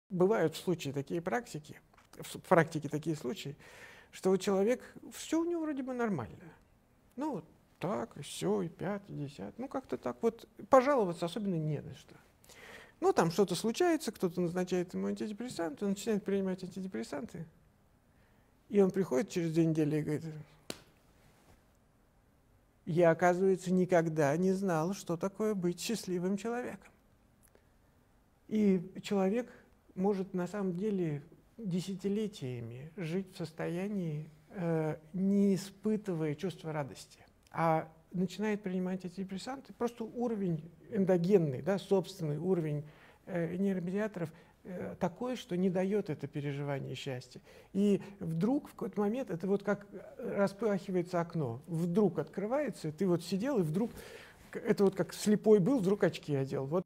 Бывают в случае такие практики, в практике такие случаи, что вот человек, все у него вроде бы нормально. Ну, вот так, и все, и 5, и 10. Ну, как-то так вот. Пожаловаться особенно не на что. Ну, там что-то случается, кто-то назначает ему антидепрессанты, он начинает принимать антидепрессанты, и он приходит через 2 недели и говорит: я, оказывается, никогда не знал, что такое быть счастливым человеком. И человек может на самом деле десятилетиями жить в состоянии, не испытывая чувства радости, а начинает принимать антидепрессанты, просто уровень эндогенный, да, собственный уровень нейромедиаторов такой, что не дает это переживание счастья. И вдруг в какой-то момент это вот как распахивается окно, вдруг открывается, ты вот сидел, и вдруг это вот как слепой был, вдруг очки одел. Вот